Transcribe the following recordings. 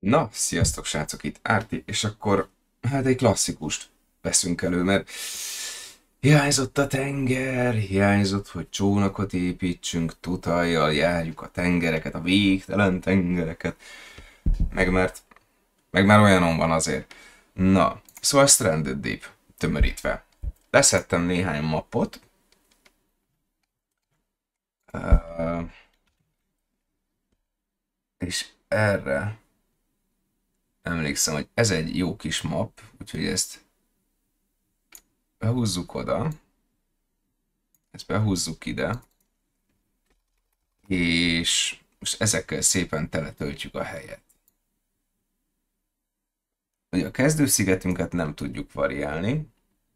Na, sziasztok srácok, itt Árti, és akkor hát egy klasszikust veszünk elő, mert hiányzott a tenger, hiányzott, hogy csónakot építsünk, tutajjal járjuk a tengereket, a végtelen tengereket, meg mert, meg már olyanon van azért. Na, szóval Stranded Deep, tömörítve. Leszettem néhány mappot, uh, és erre emlékszem, hogy ez egy jó kis map, úgyhogy ezt behúzzuk oda, ezt behúzzuk ide, és most ezekkel szépen teletöltjük a helyet. Ugye a kezdőszigetünket nem tudjuk variálni,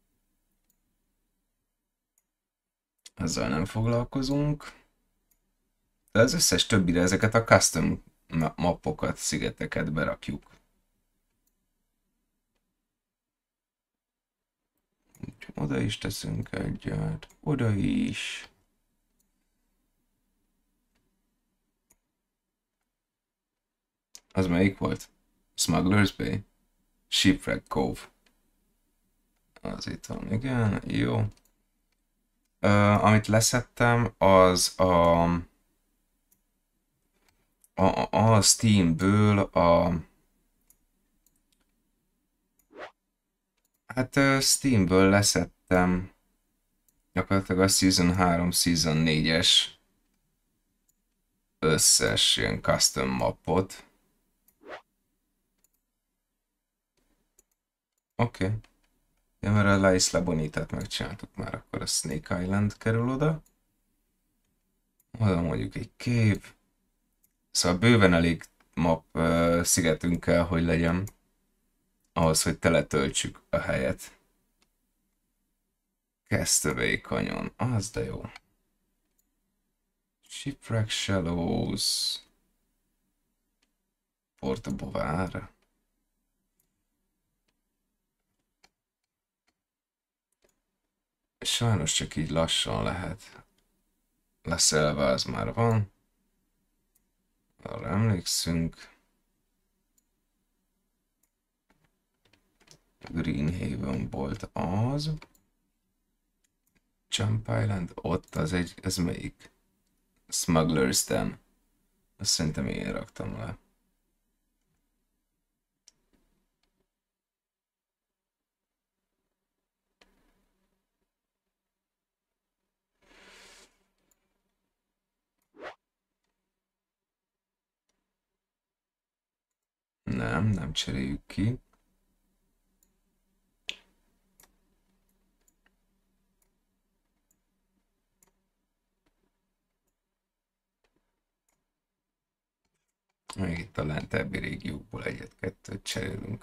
azzal nem foglalkozunk, de az összes többire ezeket a custom mappokat, szigeteket berakjuk. Oda is teszünk egyet, oda is. Az melyik volt? Smuggler's Bay? Shipwreck Cove. Az itt van, igen, jó. Amit leszettem, az a Steamből Steamből leszettem gyakorlatilag a Season 3, Season 4-es összes ilyen custom mappot. Oké. Okay. Ja, mert a La Isla Bonitát megcsináltuk már, akkor a Snake Island kerül oda. Oda mondjuk egy cave. Szóval bőven elég map szigetünk kell, hogy legyen ahhoz, hogy teletöltsük a helyet. Castaway Canyon, az de jó. Shipwreck Shallows. Porto Bovar. Sajnos csak így lassan lehet. Leszelve az már van. Arra emlékszünk. Green Haven volt az. Jump Island, ott az egy, ez melyik? Smuggler's Den. Azt szerintem én raktam le. Nem cseréljük ki. Még itt a lentebbi régiókból egyet-kettőt cserélünk.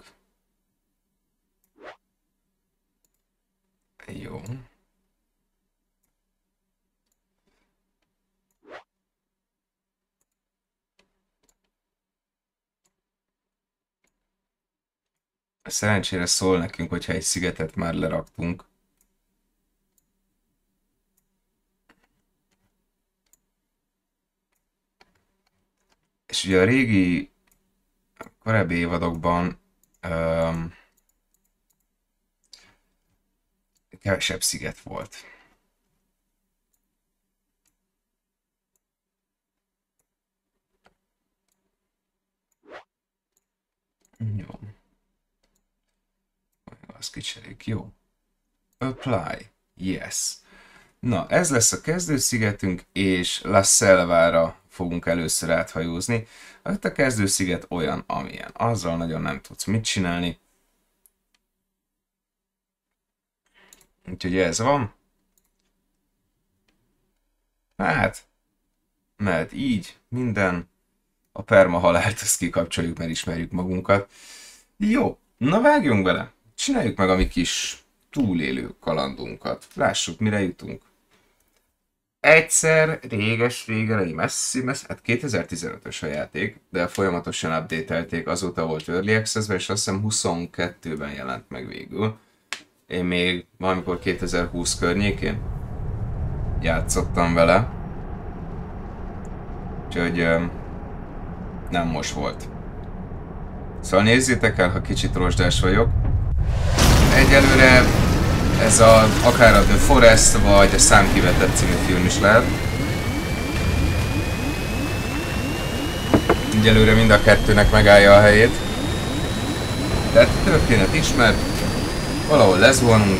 Jó. Szerencsére szól nekünk, hogyha egy szigetet már leraktunk. És ugye a régi, korábbi évadokban kevesebb sziget volt. Jó. Azt kicseréljük, jó. Apply. Yes. Na, ez lesz a kezdőszigetünk, és La Selvára fogunk először áthajózni. Hát a kezdősziget olyan, amilyen. Azzal nagyon nem tudsz mit csinálni. Úgyhogy ez van. Hát, mert így minden. A permahalált ezt kikapcsoljuk, mert ismerjük magunkat. Jó, na vágjunk bele. Csináljuk meg a mi kis túlélő kalandunkat. Lássuk, mire jutunk. Egyszer, réges-régen, egy messzi, hát 2015-ös a játék, de folyamatosan update-elték, azóta volt Early Access-ben, és azt hiszem 22-ben jelent meg végül. Én még valamikor 2020 környékén játszottam vele. Úgyhogy nem most volt. Szóval nézzétek el, ha kicsit rozsdás vagyok. Egyelőre ez akár a The Forest vagy a Számkivetett című film is lehet. Egyelőre mind a kettőnek megállja a helyét. Tehát a történet ismert, valahol lezuhanunk.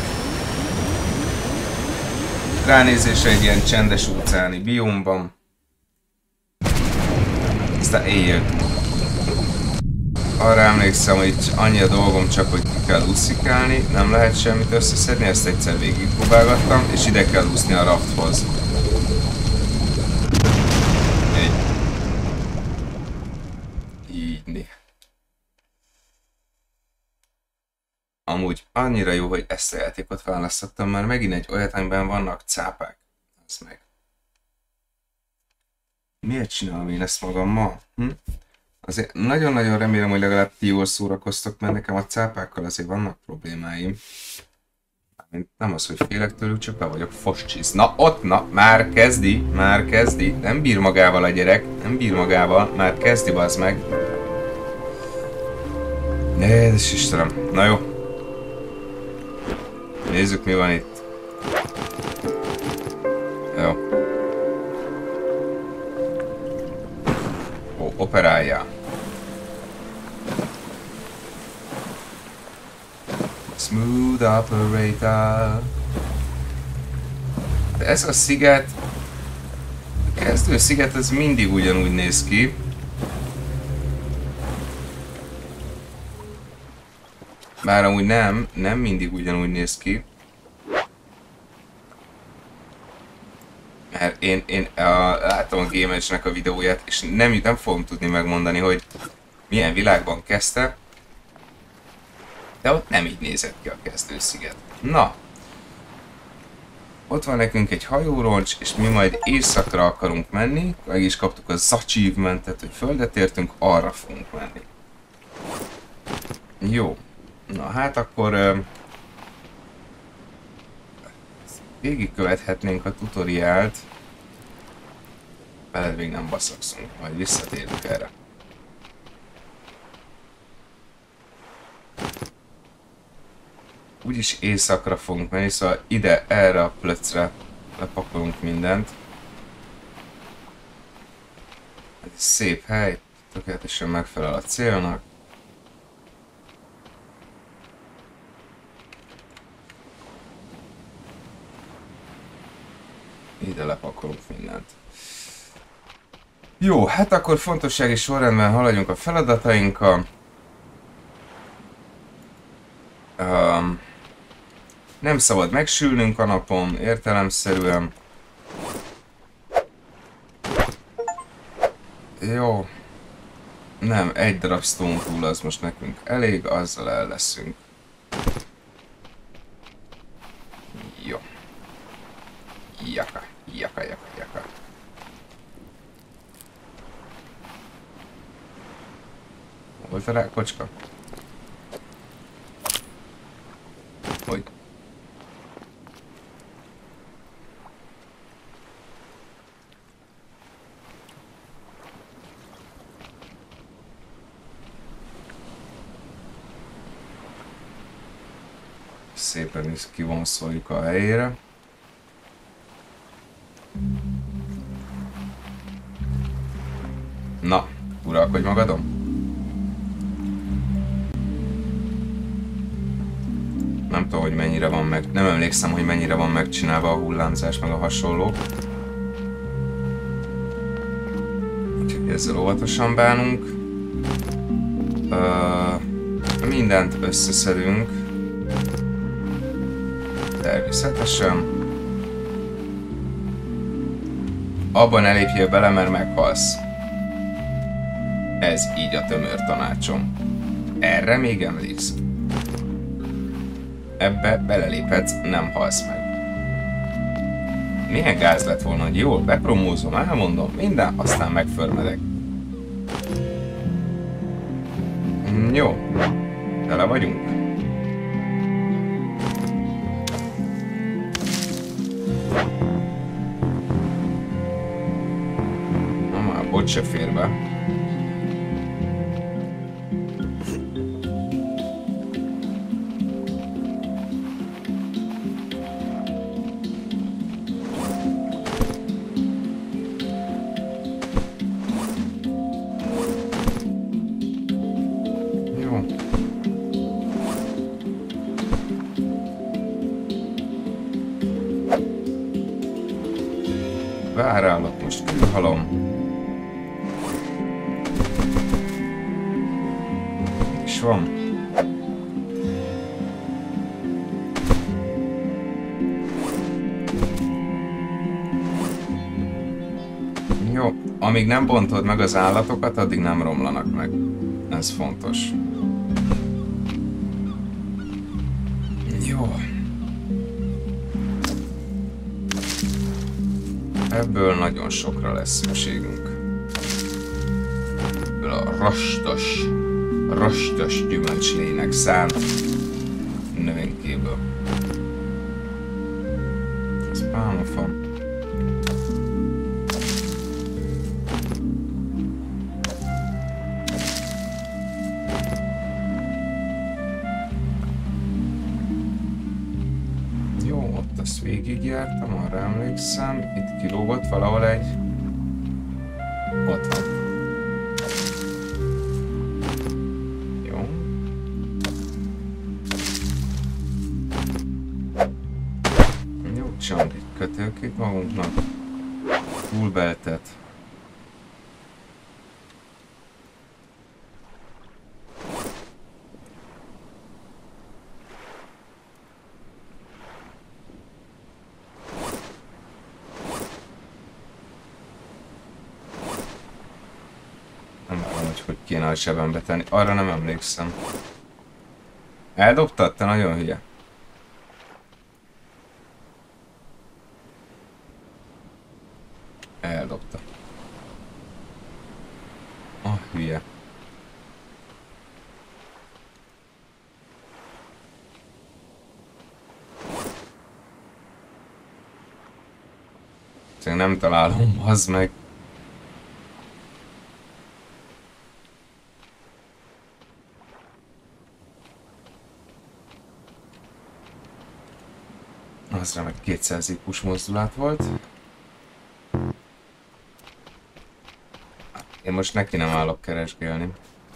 Ránézésre egy ilyen csendes óceáni biomban. Aztán éjjel. Arra emlékszem, hogy annyi a dolgom csak, hogy ki kell úszikálni, nem lehet semmit összeszedni, ezt egyszer végigpróbálgattam, és ide kell úszni a rafthoz. Így. Amúgy annyira jó, hogy ezt a játékot választottam, mert megint egy olyat, amiben vannak cápák. Az meg. Miért csinálom én ezt magammal? Azért nagyon-nagyon remélem, hogy legalább ti jól szórakoztok, mert nekem a cápákkal azért vannak problémáim. Nem az, hogy félek tőlük, csak be vagyok foscsiz. Na ott, már kezdi. Nem bír magával a gyerek, nem bír magával, már kezdi, bazd meg. Jézus Istenem, na jó. Nézzük, mi van itt. Jó. Ó, operáljál. Smooth operator. De ez a sziget, a kezdő sziget, ez mindig ugyanúgy néz ki. Bár amúgy nem mindig ugyanúgy néz ki. Mert én láttam a GameEdge-nek a videóját, és nem fogom tudni megmondani, hogy milyen világban kezdte. De ott nem így nézett ki a kezdősziget. Na. Ott van nekünk egy hajóroncs, és mi majd északra akarunk menni. Meg is kaptuk az achievementet, hogy földet értünk, arra fogunk menni. Jó. Na hát akkor végigkövethetnénk a tutoriált. Veled még nem baszakszunk, majd visszatérünk erre. Úgyis éjszakra fogunk menni, szóval ide, erre a plöcre lepakolunk mindent. Ez egy szép hely, tökéletesen megfelel a célnak. Ide lepakolunk mindent. Jó, hát akkor fontossági sorrendben haladjunk a feladatainkkal. Nem szabad megsülnünk a napon, értelemszerűen. Jó. Nem, egy darab stone tool az most nekünk elég, azzal el leszünk. Jó. Jaka. Volt a rákocska? Hogy? Szépen is kivonszoljuk a helyére. Na, uralkodj magadon! Nem tudom, hogy mennyire van meg... Nem emlékszem, hogy mennyire van megcsinálva a hullámzás, meg a hasonlók. Úgyhogy ezzel óvatosan bánunk. Mindent összeszedünk. Természetesen. Abban ne lépjél bele, mert meghalsz. Ez így a tömör tanácsom. Erre még emlékszem. Ebbe beleléphetsz, nem halsz meg. Milyen gáz lett volna, hogy jól bepromózom, elmondom, minden, aztán megförmedek. Jó. Tele vagyunk. Na már, bot se fér be. Bárállat most külhalom. És van. Jó, amíg nem bontod meg az állatokat, addig nem romlanak meg. Ez fontos. Jó. Ebből nagyon sokra lesz szükségünk. Ebből a rastas gyümölcslének szánt növénykéből. Ez pálmafa. Jó, ott azt végigjártam, arra emlékszem. Itt kilógott valahol egy... Ott van. Jó. Jó, csinálunk egy kötélkét magunknak. Full beltet. Hogy kéne a zsebembe tenni. Arra nem emlékszem. Eldobtad? Te nagyon hülye. Eldobta. Ah, hülye. Nem találom, az meg. Az remek 200 IQ-s mozdulat volt. Én most neki nem állok keresgélni.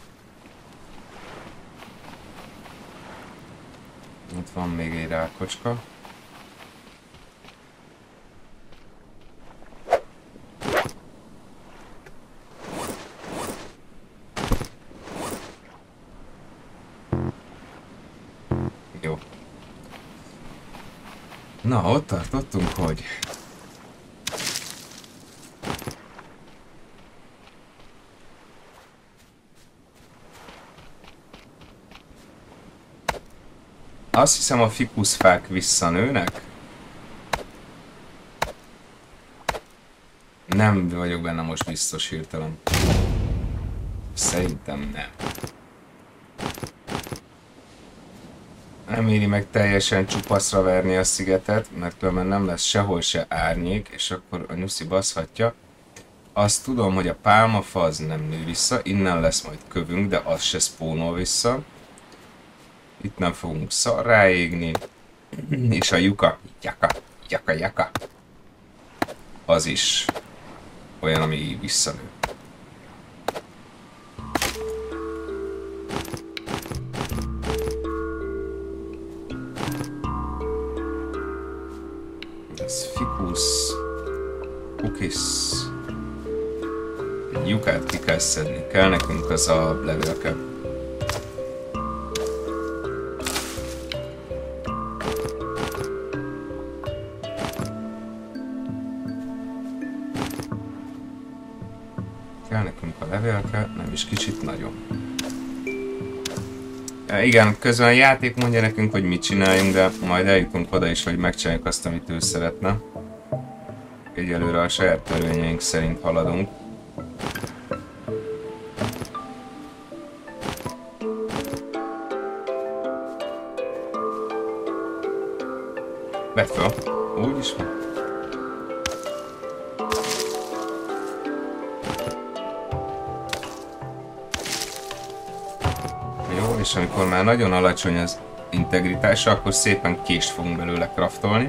Itt van még egy rákocska. Jó. Na, ott tartottunk, hogy... Azt hiszem, a fikuszfák visszanőnek. Nem vagyok benne most biztos hirtelen. Szerintem nem. Nem éri meg teljesen csupaszra verni a szigetet, mert különben nem lesz sehol se árnyék, és akkor a nyuszi baszhatja. Azt tudom, hogy a pálmafa az nem nő vissza, innen lesz majd kövünk, de az se spónol vissza. Itt nem fogunk szarrá égni. És a lyuka, jaka, az is olyan, ami visszanő. Ez fikusz, kukisz. Egy lyukát ki kell szedni, kell nekünk az a levélke. Kell nekünk a levélke, nem is kicsit nagyon. Igen, közben a játék mondja nekünk, hogy mit csináljunk, de majd eljutunk oda is, hogy megcsináljuk azt, amit ő szeretne. Egyelőre a saját törvényeink szerint haladunk. Vedd fel, úgy is van. Jó, és amikor már nagyon alacsony az integritása, akkor szépen kést fogunk belőle craftolni.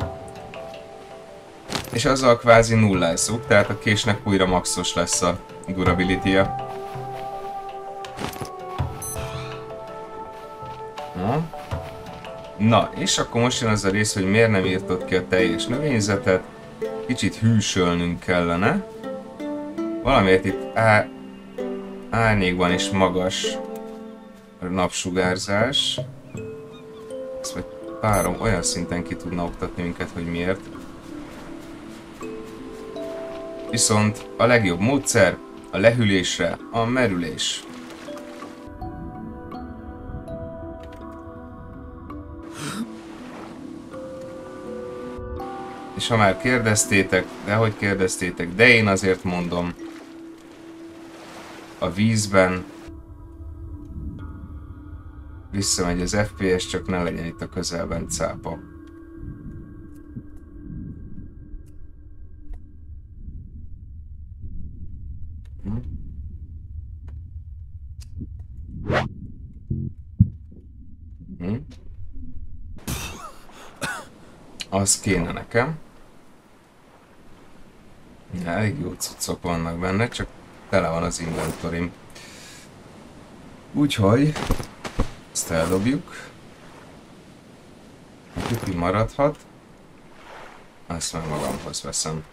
És azzal kvázi nullázzuk, tehát a késnek újra maxos lesz a durability-ja. Na, és akkor most jön az a rész, hogy miért nem írtod ki a teljes növényzetet. kicsit hűsölnünk kellene. Valamiért itt árnyékban is magas a napsugárzás. Ezt vagy párom olyan szinten ki tudna oktatni minket, hogy miért. Viszont a legjobb módszer a lehűlésre a merülés. És ha már kérdeztétek, de én azért mondom, a vízben visszamegy az FPS, csak ne legyen itt a közelben cápa. Az kéne nekem. Elég jó cuccok vannak benne, csak tele van az inventorim. Úgyhogy ezt eldobjuk. A pipi maradhat. Azt már magamhoz veszem.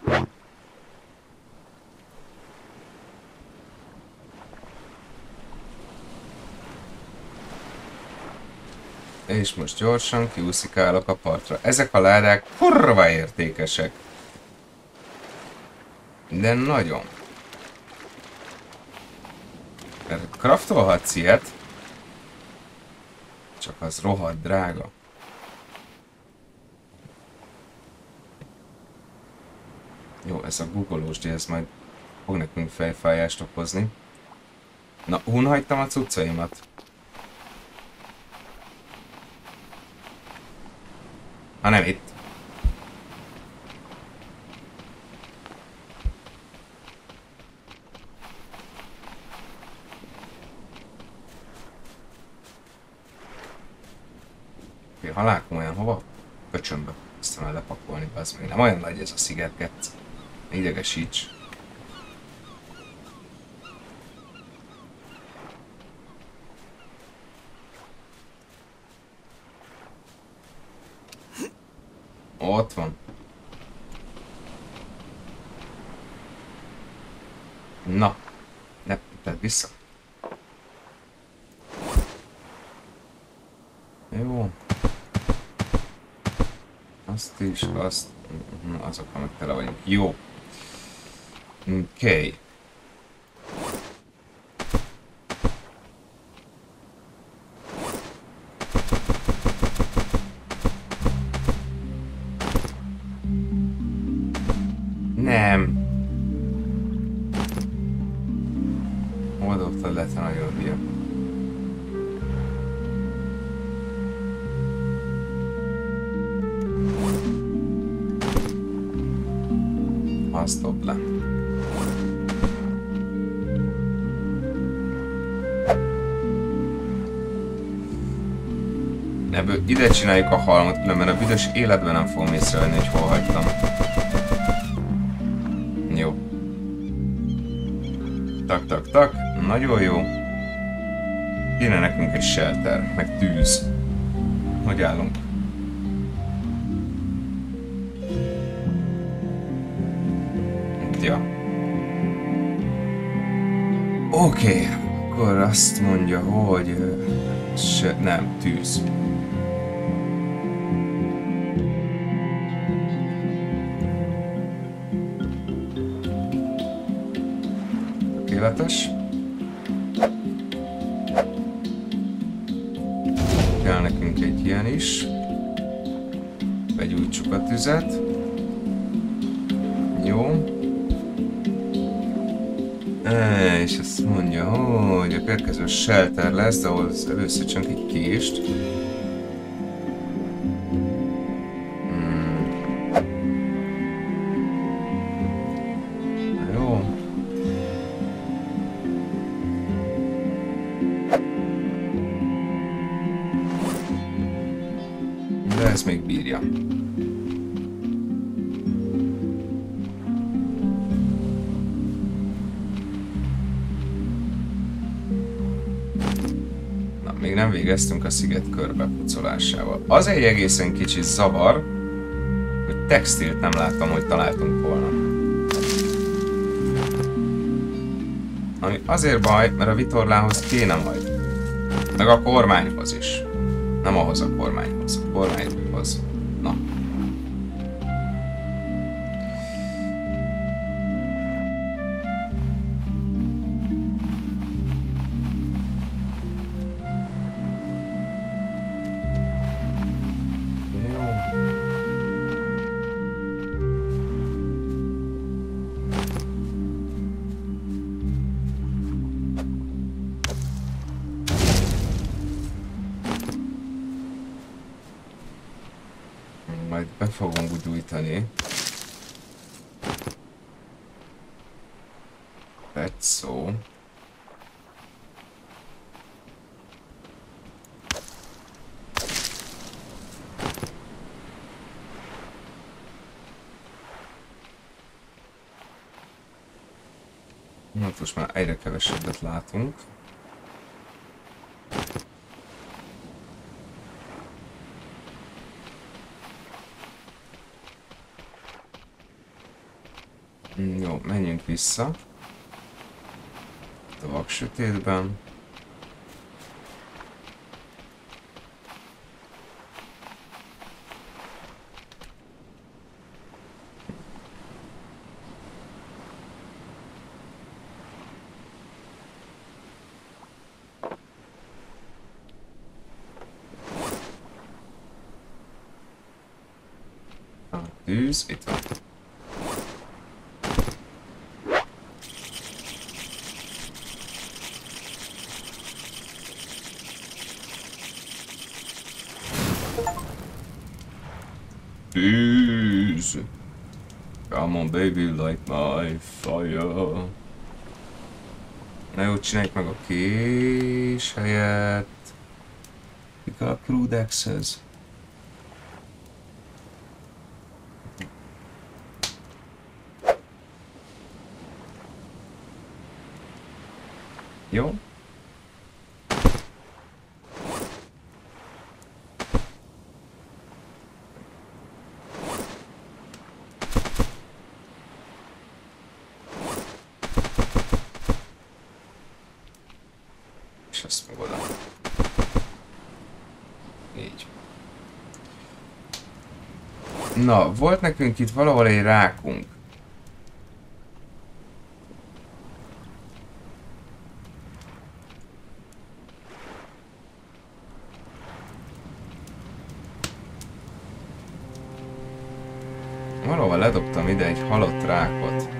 És most gyorsan kiúszikálok a partra. Ezek a ládák kurva értékesek. De nagyon. Craftolhatsz ilyet. Csak az rohadt drága. Jó, ez a googolós, de ez majd fog nekünk fejfájást okozni. Na, hagytam a cuccaimat. Ha nem itt. Ha látom olyan hova, pöcsömbbe. Aztán el lepakolni, az még nem olyan nagy ez a szigetgetsz. Idegesíts. Ott van. Na. Ne, tedd vissza. Jó. Azt is, azt... Azokkal meg tele vagyunk. Jó. Oké. Nem. Hol dobtad le, te nagyon hülye? Azt dob le. Ebből ide csináljuk a halmot, különben a büdös életben nem fogom észrevenni, hogy hol hagytam. Jó. Tak, tak, tak. Nagyon jó. Kéne nekünk egy shelter, meg tűz. Hogy állunk? Ja. Oké, akkor azt mondja, hogy... nem, tűz. Tökéletes. Kell nekünk egy ilyen is. Begyújtsuk a tüzet. Jó. És azt mondja, hogy a következő shelter lesz, de ahhoz először csak egy kést. Jó. De ez még bírja. Még nem végeztünk a sziget körbepucolásával. Az egy egészen kicsi zavar, hogy textilt nem láttam, hogy találtunk volna. Ami azért baj, mert a vitorlához kéne majd. Meg a kormányhoz is. Nem ahhoz a kormányhoz. A kormányhoz. Na. Majd be fogom gyújtani. Petszó. Most már egyre kevesebbet látunk. Jó, menjünk vissza. A vaksötétben. A tűz, itt van. Tűz! Come on baby, light my fire. Na jó, csináljuk meg a kés helyet. Pick up crude access. Jó. És ezt meg oda. Így. Na, volt nekünk itt valahol egy rákunk. Valahol ledobtam ide egy halott rákot.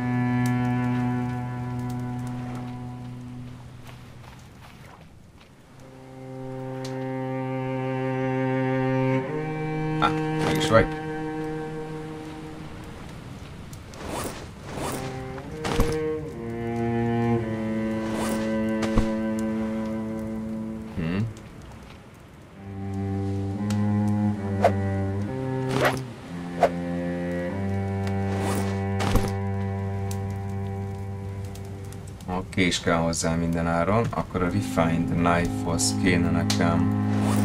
Meg is vagy. Kés kell hozzá minden áron, akkor a refined knife-hoz kéne nekem.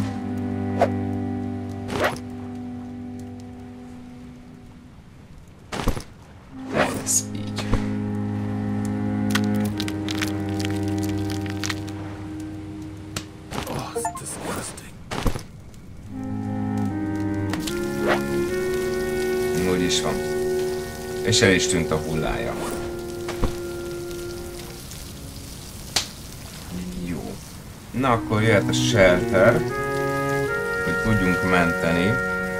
Ez így. Oh, it's disgusting. Úgy is van. És el is tűnt a hullája. Na akkor jöhet a shelter, hogy tudjunk menteni.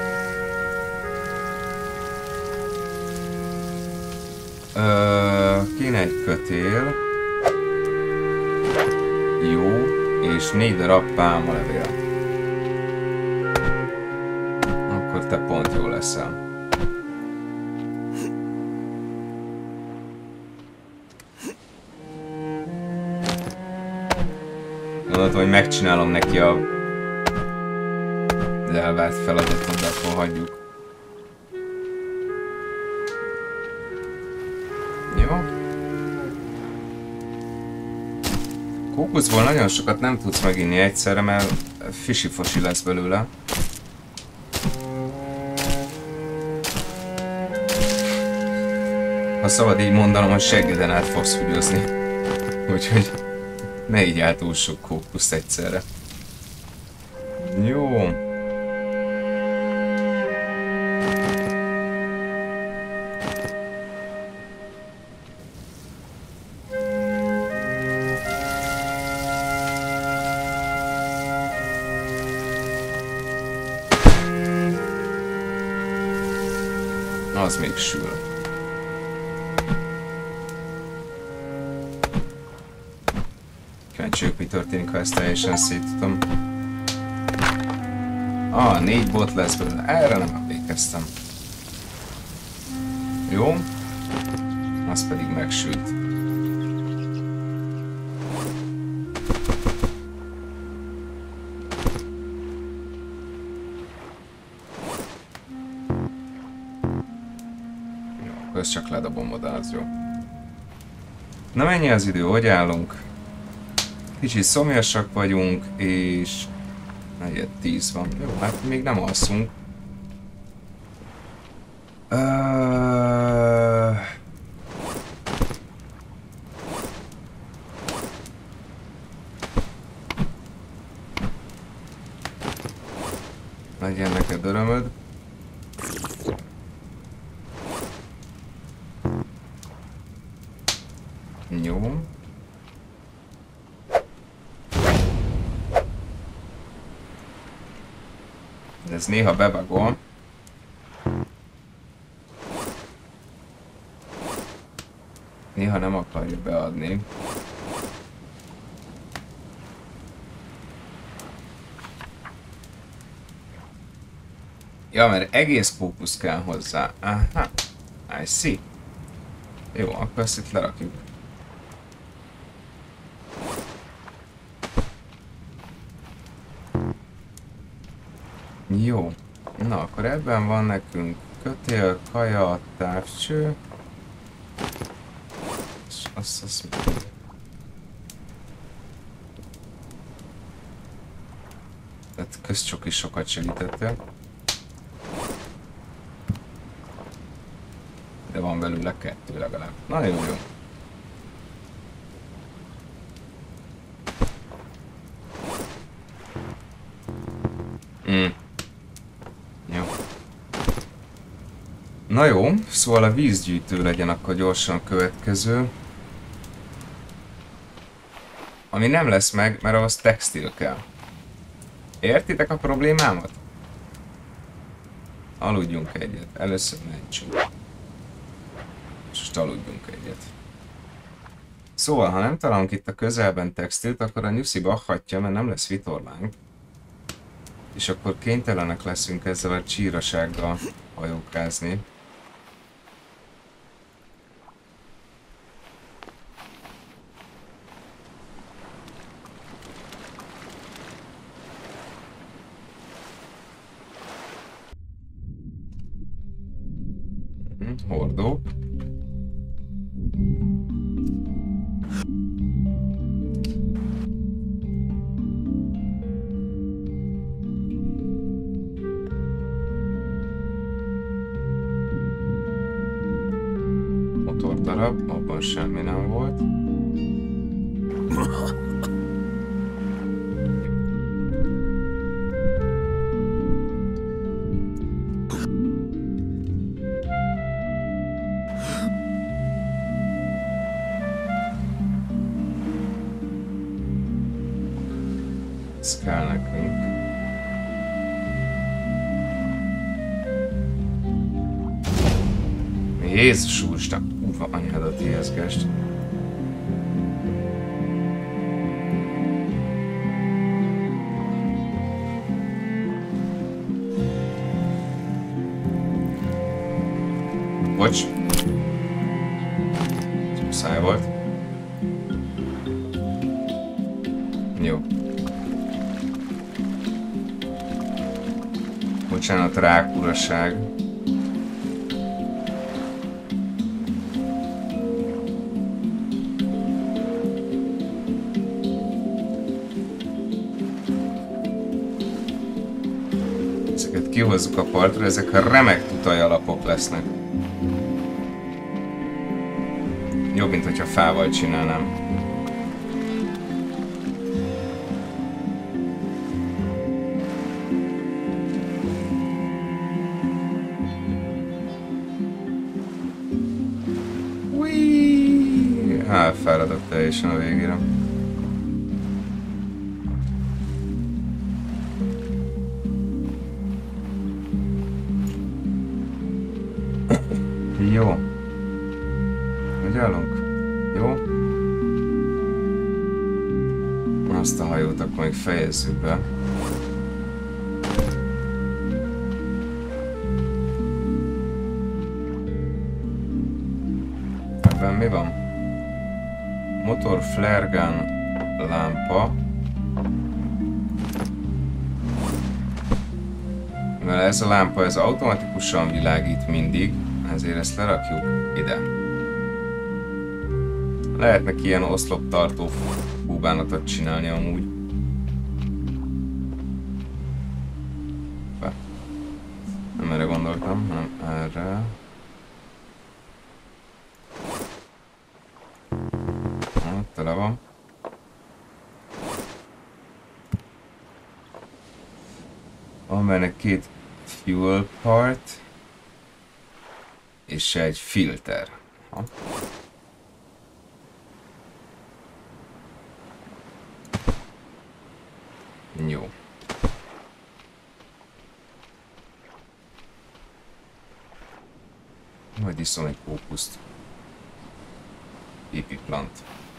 Kéne egy kötél. Jó, és 4 darab pálmalevél. Akkor te pont jó leszel. Gondoltam, hogy megcsinálom neki a elvárt feladatot, de akkor hagyjuk. Jó. Kókuszból nagyon sokat nem tudsz meginni egyszerre, mert fisi-fosi lesz belőle. Ha szabad így mondanom, hogy seggeden át fogsz húgyozni. Úgyhogy ne így áll túl sok kókuszt egyszerre. Jó. Az még sül. Kíváncsiak, mi történik, ha ezt teljesen szétütöm. 4 bot lesz belőle. Erre nem emlékeztem. Jó. Az pedig megsült. Ezt csak ledobom oda, az jó. Na mennyi az idő, hogy állunk? Kicsit szomjasak vagyunk, és 4:10 van. Jó, hát még nem alszunk. Legyen neked örömöd. Jó. De ez néha bebagol. Néha nem akarja beadni. Ja, mert egész fókusz kell hozzá. Aha. I see. Jó, akkor ezt itt lerakjuk. Jó. Na, akkor ebben van nekünk kötél, kaja, távcső. És azt tehát közcsok is sokat segítettél. De van belőle 2 legalább. Na jó, jó. Jó. Na jó, szóval a vízgyűjtő legyen akkor gyorsan a következő. Ami nem lesz meg, mert ahhoz textil kell. Értitek a problémámat? Aludjunk egyet. Először mentsünk. És most aludjunk egyet. Szóval, ha nem találunk itt a közelben textilt, akkor a nyuszi hagyja, mert nem lesz vitorlánk. És akkor kénytelenek leszünk ezzel a csírasággal hajókázni. Hordók. Motordarab, abban semmi nem volt. Ez kell nekünk. Jézus úristen, kurva anyádat ijeszgest. Bocs. Ez muszáj volt. Jó. Bocsánat, rákuraság. Ezeket kihozzuk a partra, ezek a remek tutaj alapok lesznek. Jobb, mint hogyha fával csinálnám. Elfáradok teljesen a végére. Jó. Hogy állunk? Jó? Azt a hajót akkor még fejezzük be. Ebben mi van? Motor flare gun lámpa. Mivel ez a lámpa ez automatikusan világít mindig, ezért ezt lerakjuk ide. Lehetne ilyen oszloptartó búbánatot csinálni amúgy. Nem erre gondoltam, hanem erre. Tele van. Van benne 2 fuel part és egy filter. Ha. Jó. Majd iszom egy kókuszt. Pipi plant.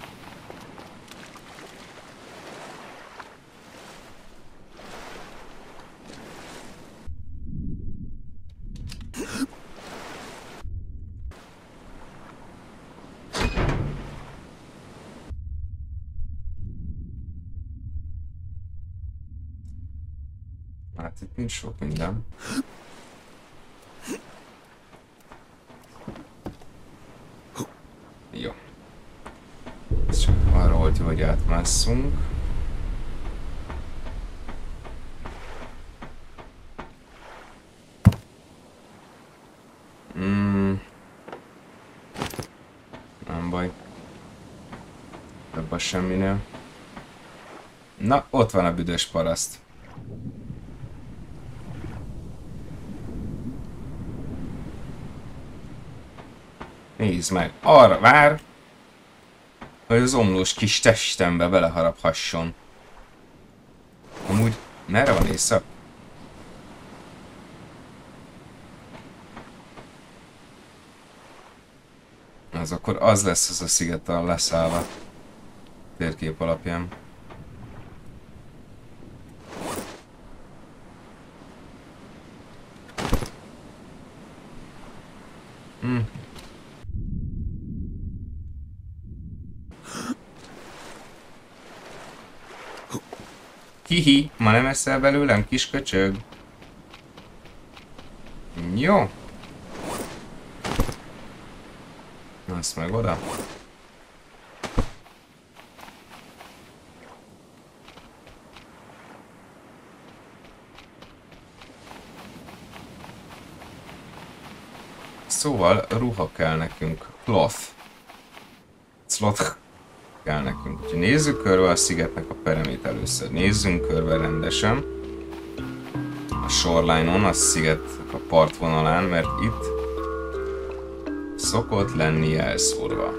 Hát itt nincs sok minden. Jó. Ez csak arra volt, hogy átmásszunk. Nem baj. Ebben semminél. Na, ott van a büdös paraszt. Nézd meg, arra vár, hogy az omlós kis testembe beleharaphasson. Amúgy, merre van észak? Az akkor az lesz az a sziget a leszállva. Térkép alapján. Hihi, ma nem eszel belőlem, kis köcsög? Jó. Azt meg oda. Szóval ruha kell nekünk. Cloth kell nekünk. Úgyhogy nézzük körbe a szigetnek a peremét először. Nézzünk körbe rendesen. A shoreline-on, a sziget a partvonalán, mert itt szokott lenni elszórva.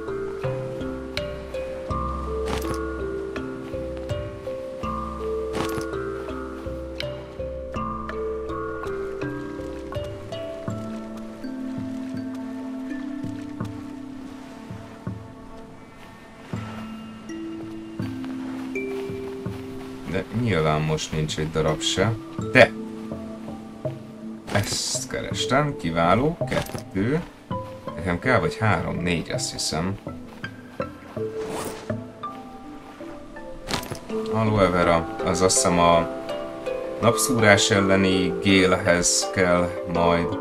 De nyilván most nincs egy darab se. De! Ezt kerestem, kiváló, 2. Nekem kell vagy 3, 4, azt hiszem. Aloe vera, az azt hiszem a napszúrás elleni gélhez kell majd.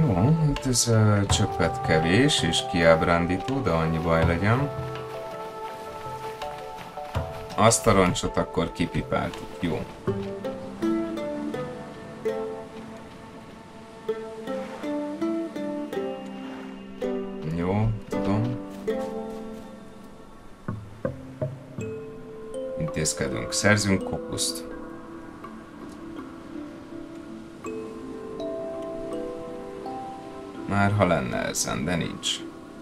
Jó, hát ez csöppet kevés és kiábrándító, de annyi baj legyen. Azt a roncsot akkor kipipáltuk, jó. Jó, tudom. Intézkedünk, szerzünk kokuszt. Már ha lenne ezen, de nincs.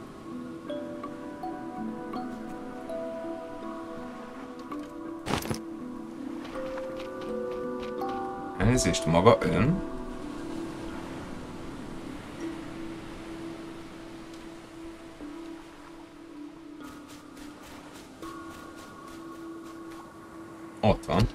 Elnézést, maga ön? Ott van.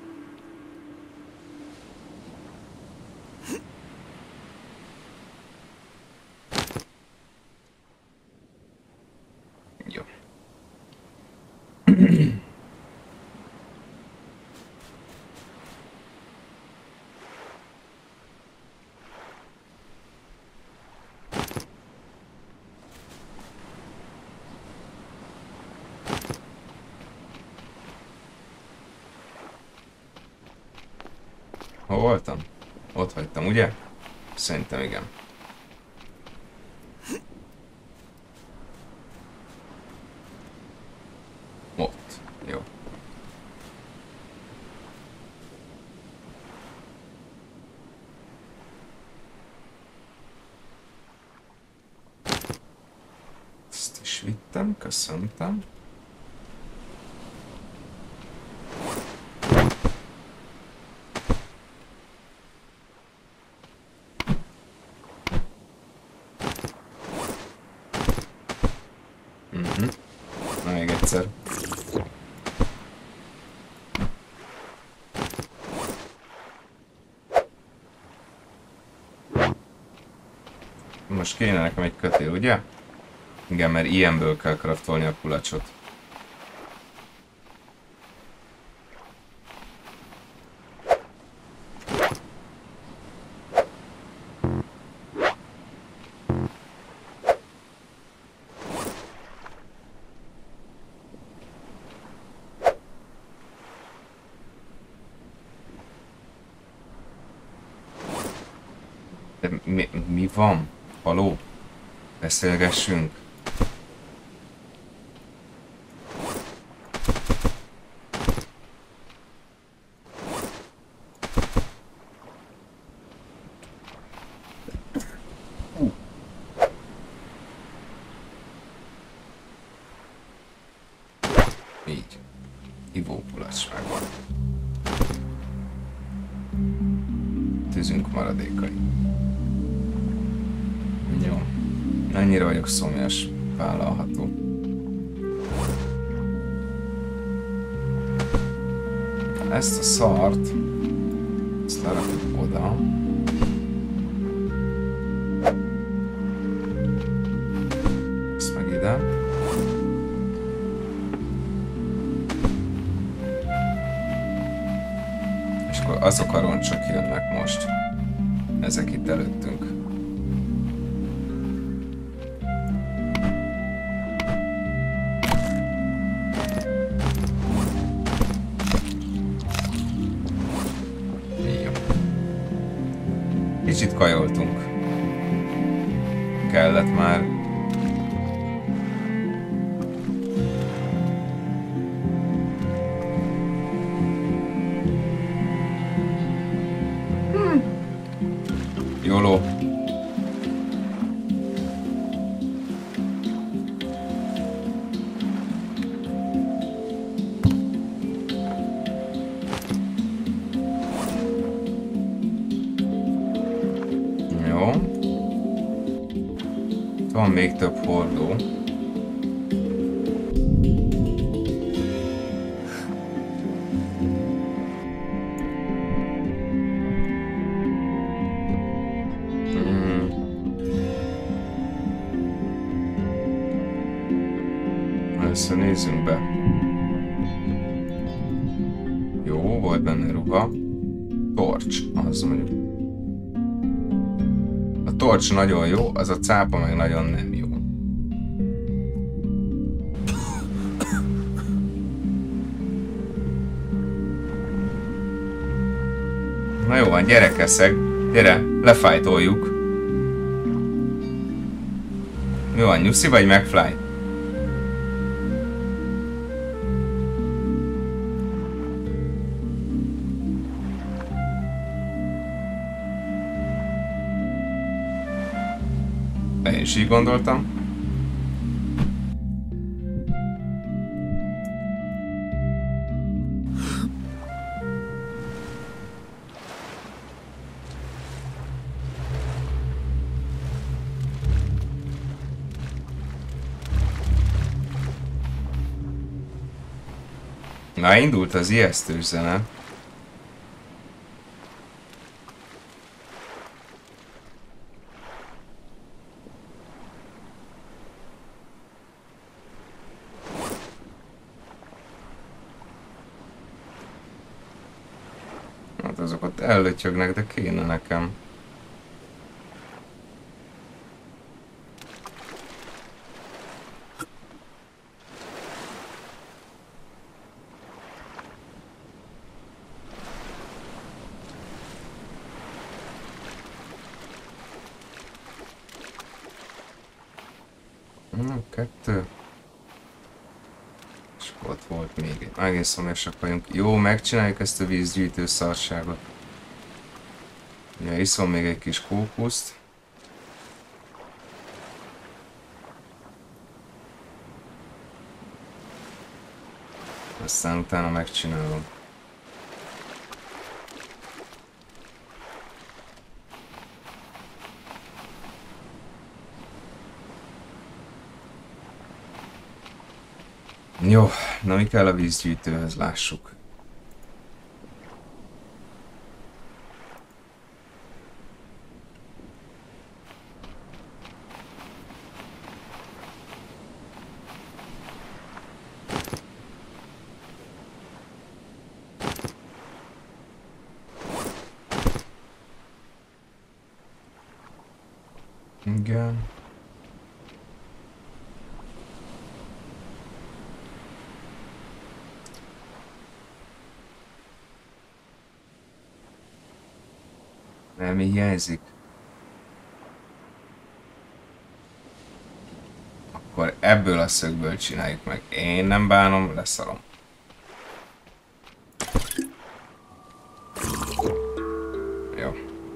Jó. Hol voltam? Ott hagytam, ugye? Szerintem igen. Ott. Jó. Ezt is vittem, köszöntem. Na, még egyszer. Most kéne nekem egy kötél, ugye? Igen, mert ilyenből kell craftolni a kulacsot. De mi van? Haló? Beszélgessünk. Így. Ivókulacs megvan. Tűzünk maradékai. Jó. Mennyire vagyok szomjas, vállalható. Ezt a szart, ezt lerakjuk oda. Ezt meg ide. És akkor azok a roncsok jönnek most. Ezek itt előttünk. Kicsit kajoltunk. Kellett már. Jóló. Van még több hordó. Először nézzünk be. Jó, volt benne ruha. Torcs, az mondjuk. A A torcs nagyon jó, az a cápa meg nagyon nem jó. Na jó van, gyere keszeg, gyere, lefájtoljuk. Mi van, nyuszi vagy McFly? Én is így gondoltam. Na, indult az ijesztős zene. Hát azok ott ellötyögnek, de kéne nekem. Kettő. És ott volt még egy. Egész szomjasak vagyunk. Jó, megcsináljuk ezt a vízgyűjtő szarságot. Ja, iszom még egy kis kókuszt. Aztán utána megcsinálom. Jó, na mi kell a vízgyűjtőhöz, lássuk. Igen. Nem, mi hiányzik? Akkor ebből a szögből csináljuk meg. Én nem bánom, leszarom. Jó.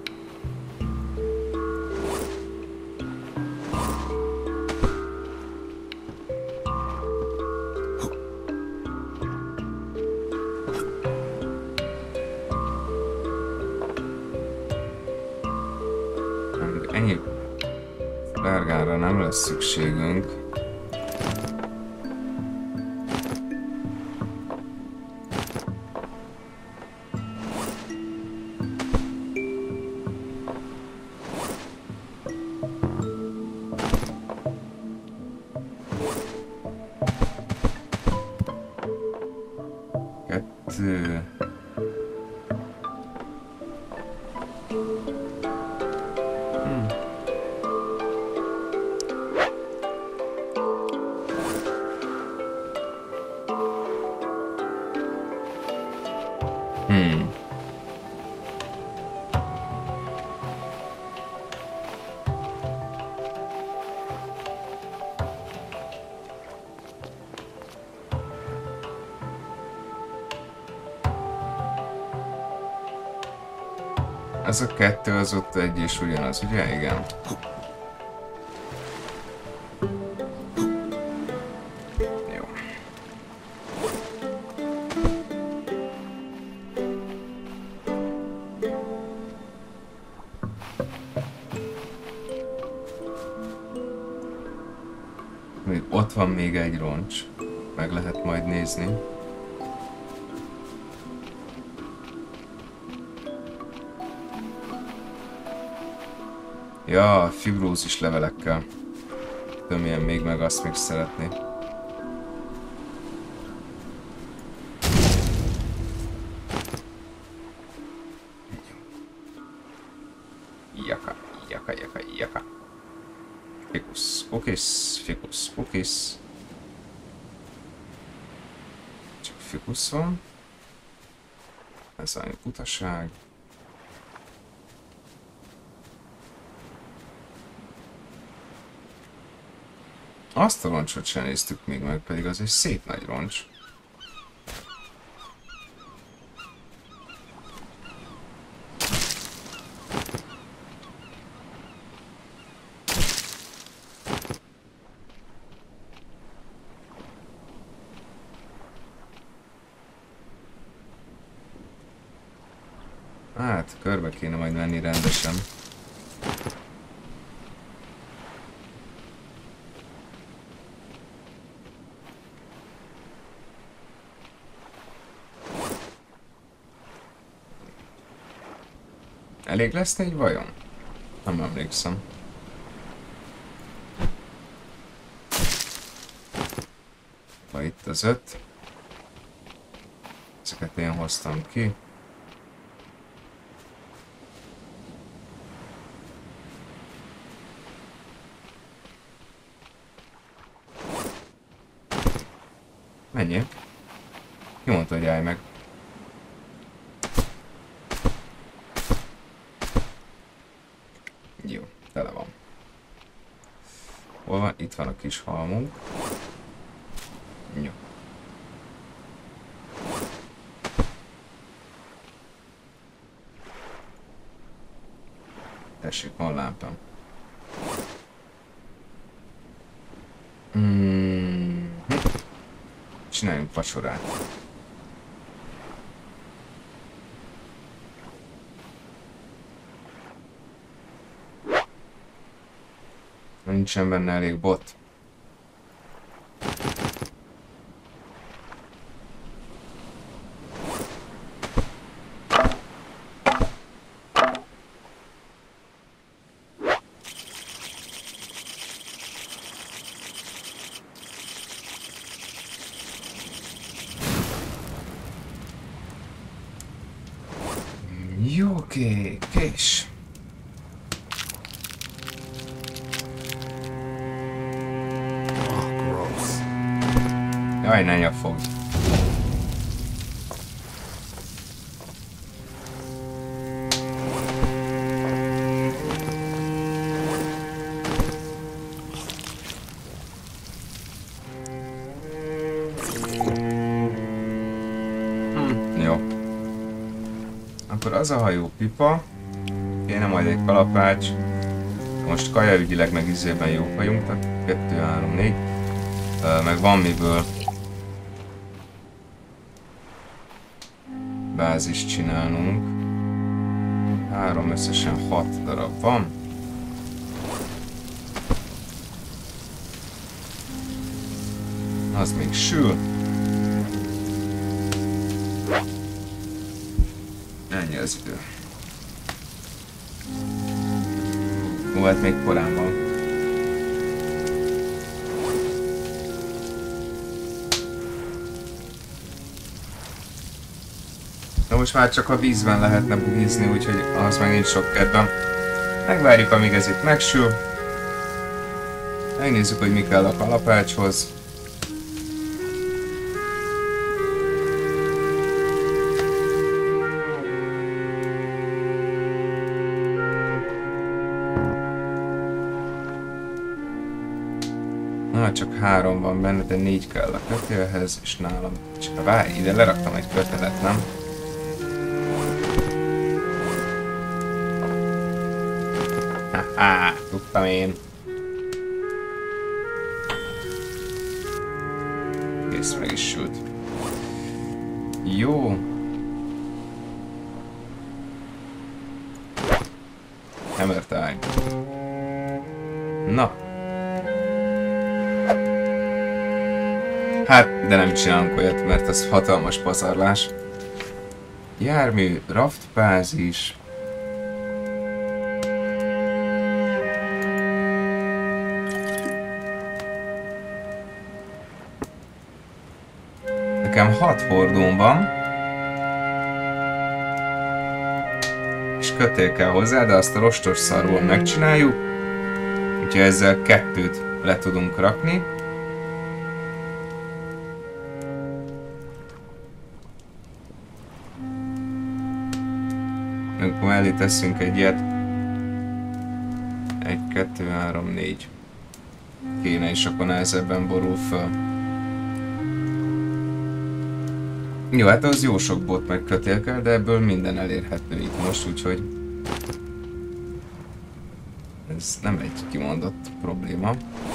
Ennyi flárgára nem lesz szükségünk. Kettő. Ez a kettő az ott egy és ugyanaz, ugye? Igen. Jó. Ott van még egy roncs. Meg lehet majd nézni. Ja, fibrózis levelekkel. Tömjen még meg, azt még szeretné. Jaka, jaka, jaka, Fikus, kukis, fikus, kukis. Csak fikus van. Ez a butaság. Azt a roncsot sem néztük még meg, pedig az egy szép nagy roncs. Hát, körbe kéne majd menni rendesen. Elég lesz 4 vajon? Nem emlékszem. Van itt az 5. Ezeket én hoztam ki. Menjél. Ki mondta, hogy állj meg? Jó, tele van. Hol van? Itt van a kis halmunk. Jó. Tessék, van lámpám. Csináljunk vacsorát. Nincsen benne elég bot. Oké, kés. Jaj, ne nyafogj. Jó. Akkor az a hajó pipa. Kéne majd egy kalapács. Most kajaügyileg meg izében jók vagyunk, tehát 2, 3, 4. Meg van miből bázist csinálnunk. 3, összesen 6 darab van. Az még sül. Ennyi az idő. Ó, hát még korán van. Na most már csak a vízben lehetne bugizni, úgyhogy az meg nincs sok kedvem. Megvárjuk, amíg ez itt megsül. Megnézzük, hogy mi kell a kalapácshoz. Na, csak 3 van benne, de 4 kell a kötélhez, és nálam... Csak várj, ide leraktam egy kötelet, nem? Haha, tudtam én. Kész, meg is sült. Jó. Hammer time. Na. Hát, de nem csinálunk olyat, mert az hatalmas pazarlás. Jármű, raftbázis. Nekem 6 hordóm van. És kötél kell hozzá, de azt a rostos szarból megcsináljuk. Úgyhogy ezzel 2-t le tudunk rakni. Akkor mellé teszünk egy ilyet. 1, 2, 3, 4. Kéne, és akkor nehezebben borul föl. Jó, hát az jó sok bot meg kötél kell, de ebből minden elérhető itt most, úgyhogy ez nem egy kimondott probléma.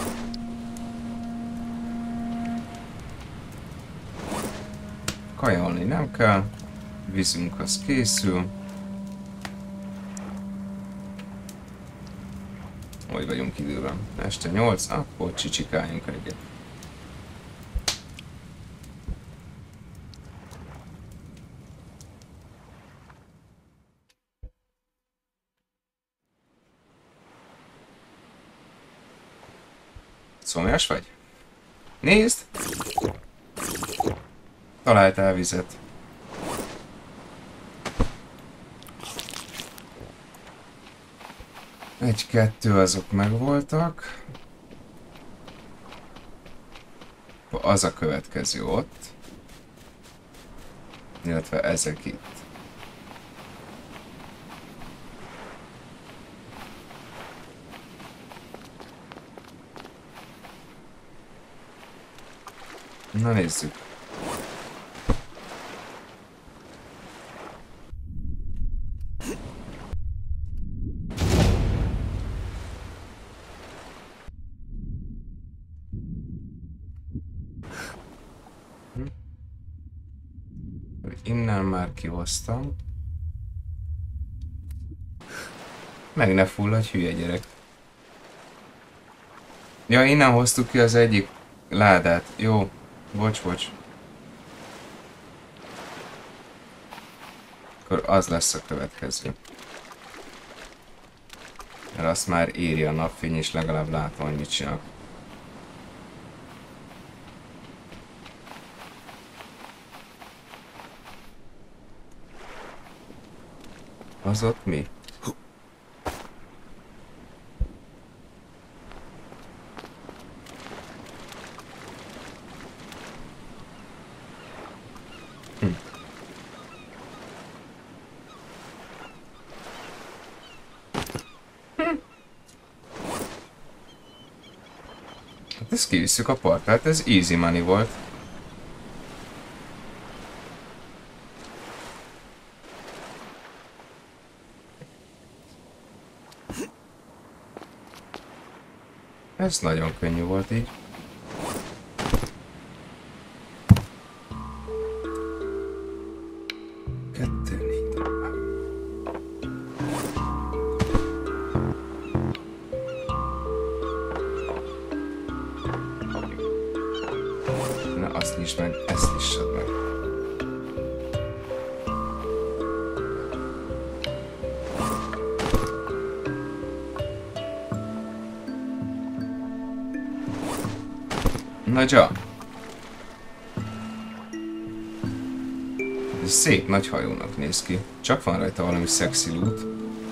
Kajolni nem kell, vízünk az készül. Hogy vagyunk időben? Este 8, akkor csicsikáljunk egyet. Szomjas vagy? Nézd! Találtál vizet. Egy-kettő azok megvoltak. Az a következő ott. Illetve ezek itt. Na nézzük. Innen már kihoztam. Meg ne fulladj, hülye gyerek. Ja, innen hoztuk ki az egyik ládát. Jó, bocs. Akkor az lesz a következő. Mert azt már éri a napfény, és legalább látom, hogy mit csinálok. Az ott mi? Hát ezt kivisszük a portát, ez easy money volt. Ez nagyon könnyű volt így. Na azt nyisd meg, ezt nyissad meg. Na ja. Ez szép nagy hajónak néz ki. Csak van rajta valami szexi loot.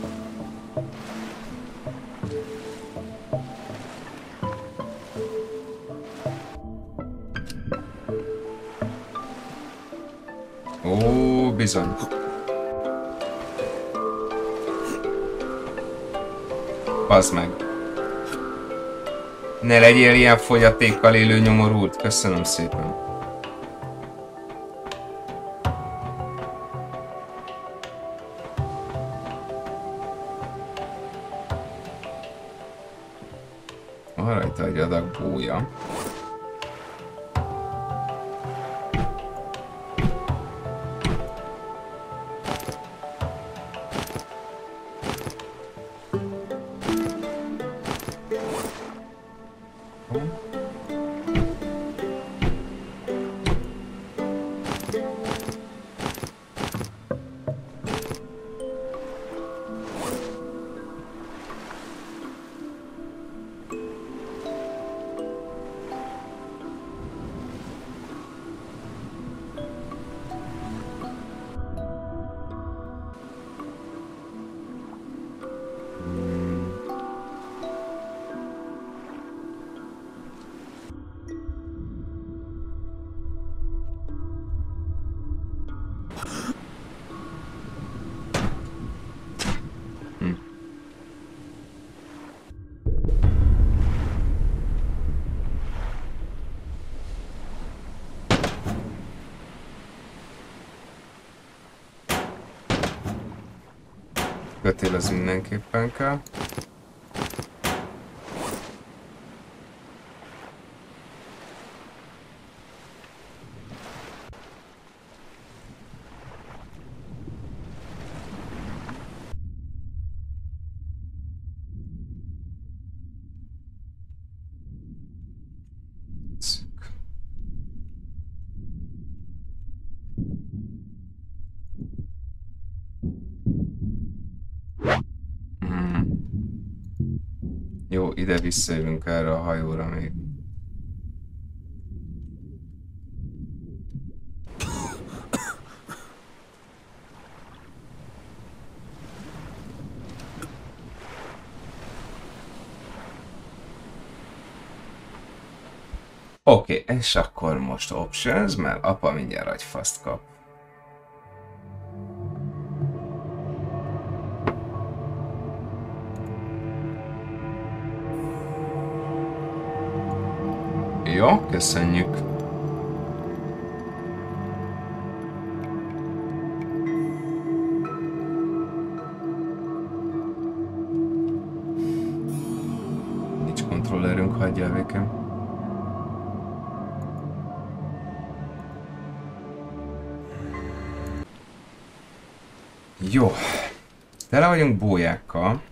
Ó, bizony. Bazd meg. Ne legyél ilyen fogyatékkal élő nyomorult. Köszönöm szépen. Van rajta egy adag bója. kötél az mindenképpen kell. Jó, ide visszajövünk erre a hajóra még. Oké, és akkor most options, mert apa mindjárt agyfaszt kap. Jó, köszönjük. Nincs kontrollerünk, hagyjál vékem. Jó. Tele vagyunk bójákkal.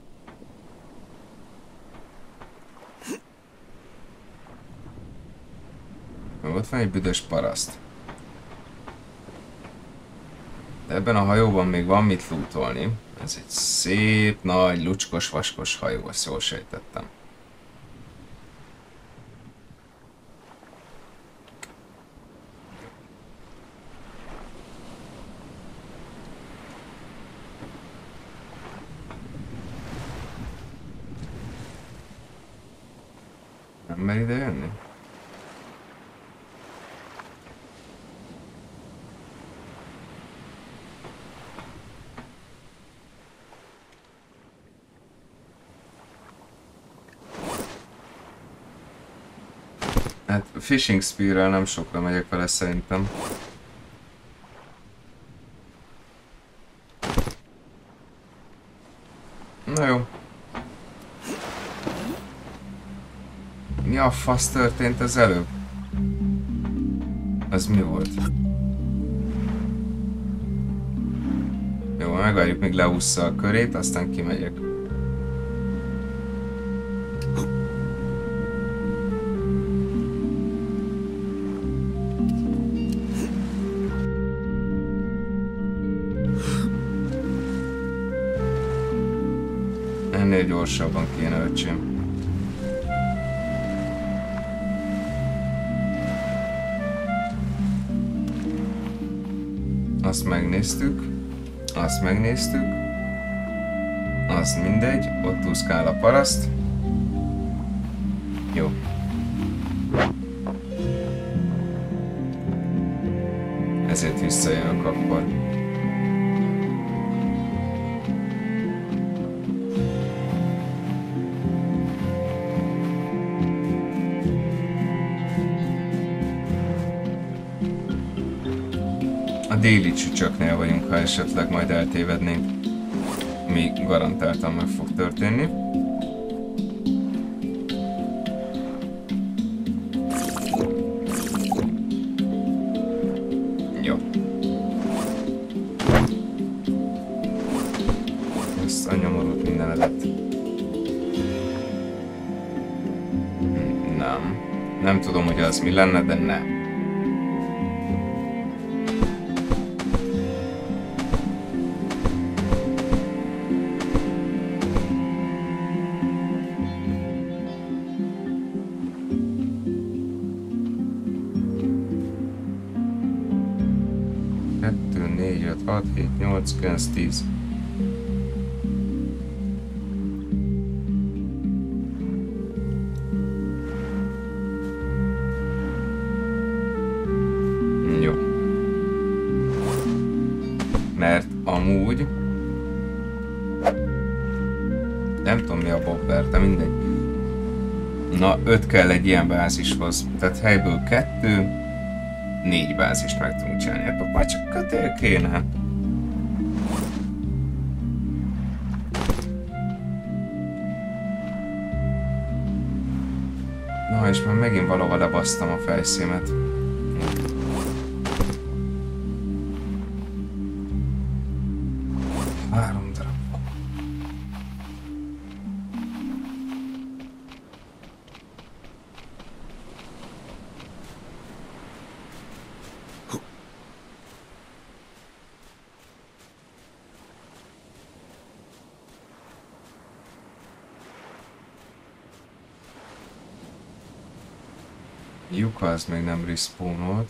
Ott van egy büdös paraszt. De ebben a hajóban még van mit lootolni. Ez egy szép, nagy, lucskos, vaskos hajó, ezt jól sejtettem. Nem mer ide jönni? Hát fishing spear-rel nem sokra megyek vele szerintem. Na jó. Mi a fasz történt az előbb? Az mi volt? Jó, megvárjuk, még leúszza a körét, aztán kimegyek. Ennél gyorsabban kéne, öcsém. Azt megnéztük. Azt megnéztük. Az mindegy, ott úszkál a paraszt. Jó. Ezért visszajövök akkor. A déli csücsöknél vagyunk, ha esetleg majd eltévednénk. Mi garantáltan meg fog történni. Jó. Ezt a nyomorult mindenedet. Nem. Nem tudom, hogy az mi lenne, de nem. Kettő, 4, 5, 6, 7, 8, 9, 10. Jó. Mert amúgy... Nem tudom mi a bobber, de mindegy. Na, 5 kell egy ilyen bázishoz. Tehát helyből 2, 4 bázist meg tudunk csinálni. Ebből már csak kötél kéne. Na, és már megint valahol lebasztam a fejszémet. 3 darab. Lyuka az még nem respawnolt.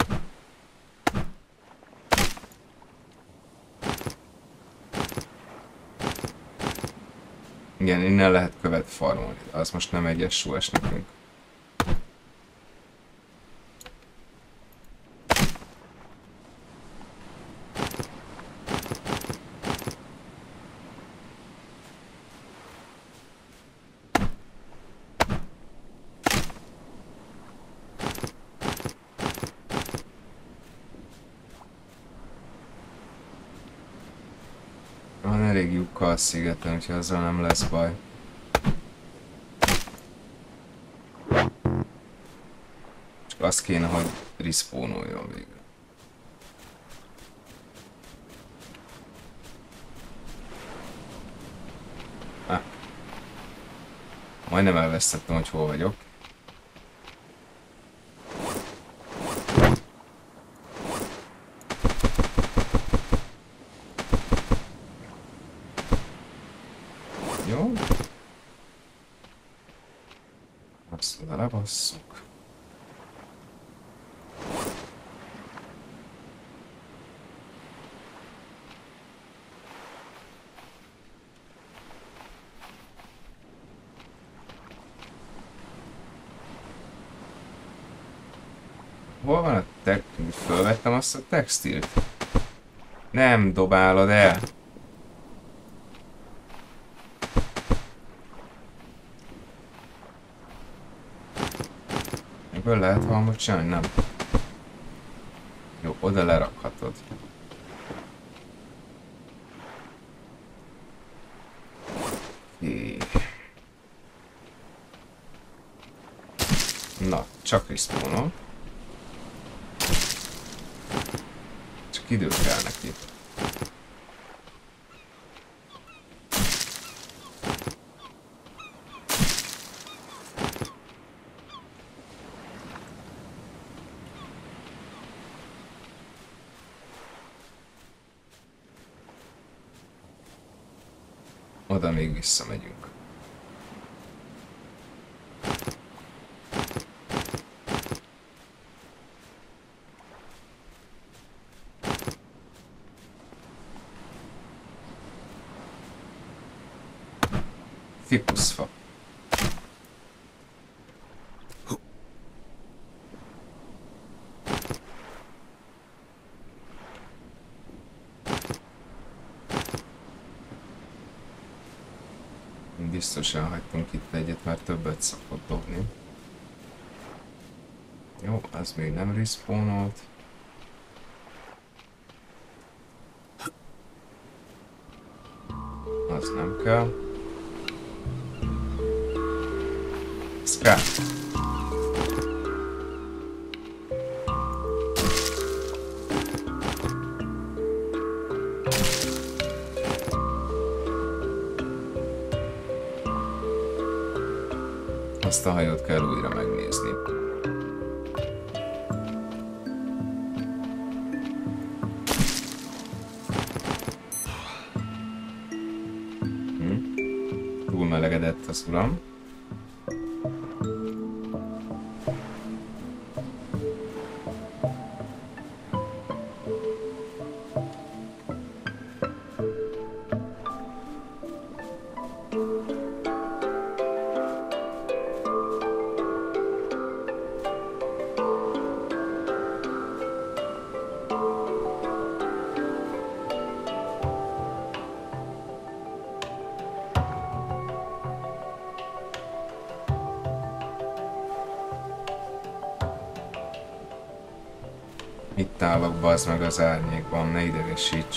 Igen, innen lehet követ farmolni, az most nem egy SOS nekünk. Van elég lyukkal a szigeten, úgyhogy azzal nem lesz baj. Csak azt kéne, hogy respawnoljon végül. Majdnem elvesztettem, hogy hol vagyok. Jó. Azt oda lebasszuk. Hol van a textil? Fölvettem azt a textilt? Nem dobálod el! Ebből lehet valamit csinálni? Nem. Jó, oda lerakhatod. Na, csak respawnol. Csak idő kell neki. Oda még visszamegyünk. Fipuszfa. Biztosan hagytunk itt egyet, mert többet szokott dobni. Jó, az még nem respawnolt. Az nem kell. Ez kell. Azt a hajót kell újra megnézni. Túl melegedett az uram. Itt állok, bazd meg az árnyékban, ne idegesíts.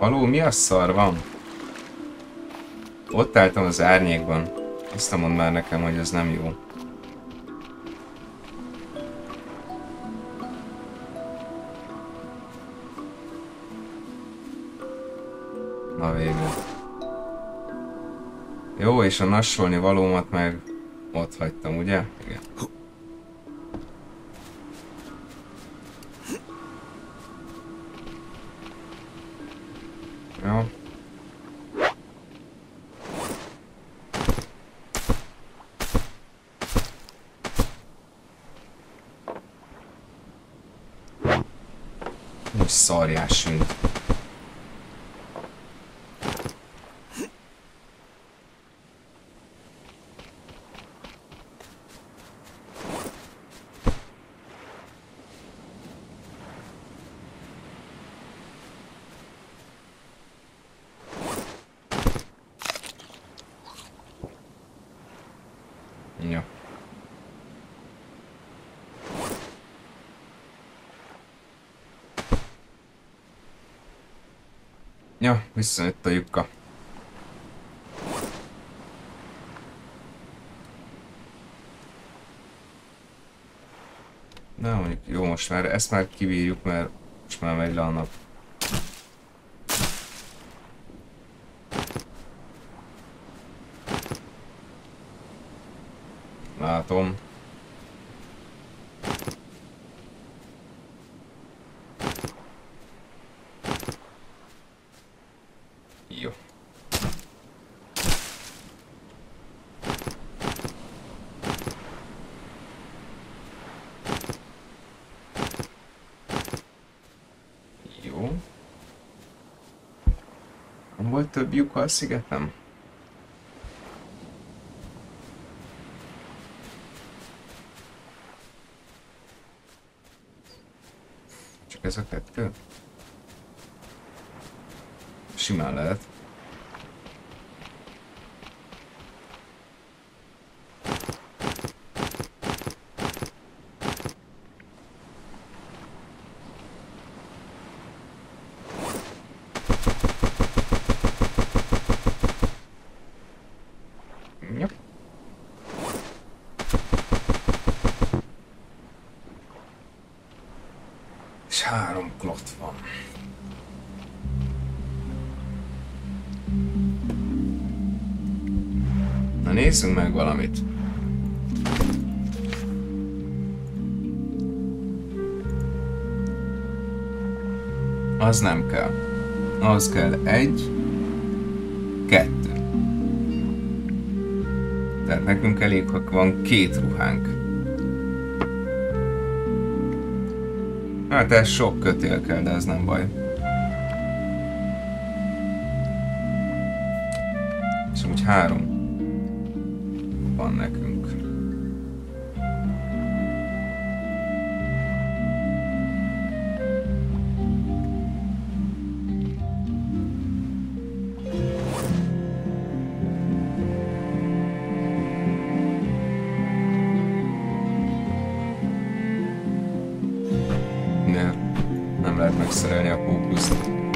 Haló, mi a szar van? Ott álltam az árnyékban. Azt mondd már nekem, hogy ez nem jó. Na végül. Jó, és a nassolni valómat meg ott hagytam, ugye? Igen. Jó. Most szarjásunk. Ja. Ja, visszajött a lyukka. Na mondjuk jó, most már ezt már kibírjuk, mert most már megy le a nap. Látom. Jó. Jó. Nem volt több lyuk a szigetem? Csak ez a kettő? Simán lehet. Ja. És 3 klott van. Na nézzünk meg valamit. Az nem kell. Az kell 1, 2. Tehát nekünk elég, ha van 2 ruhánk. Hát ez sok kötél kell, de ez nem baj. És úgy 3 van nekünk. Nem lehet megszerelni a kókuszt.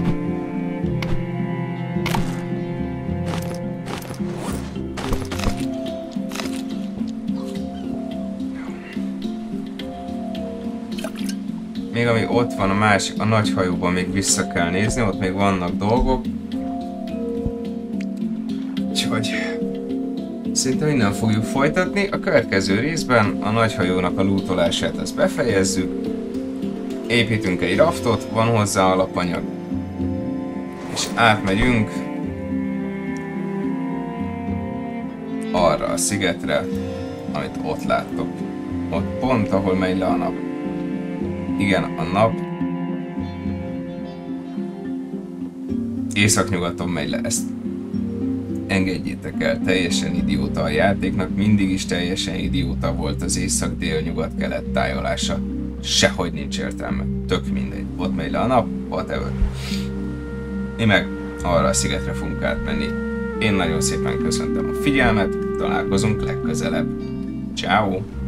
Még ami ott van a nagy hajóban, még vissza kell nézni, ott még vannak dolgok. Úgyhogy szerintem innen fogjuk folytatni. A következő részben a nagy hajónak a lootolását ezt befejezzük. Építünk egy raftot, van hozzá alapanyag. És átmegyünk arra a szigetre, amit ott láttok. Ott pont, ahol megy le a nap. Igen, a nap északnyugaton megy le. Ezt engedjétek el, teljesen idióta a játéknak, mindig is teljesen idióta volt az észak-dél-nyugat-kelet tájolása. Sehogy nincs értelme, tök mindegy. Ott megy le a nap, whatever. Mi meg arra a szigetre fogunk átmenni. Én nagyon szépen köszöntöm a figyelmet, találkozunk legközelebb. Ciao.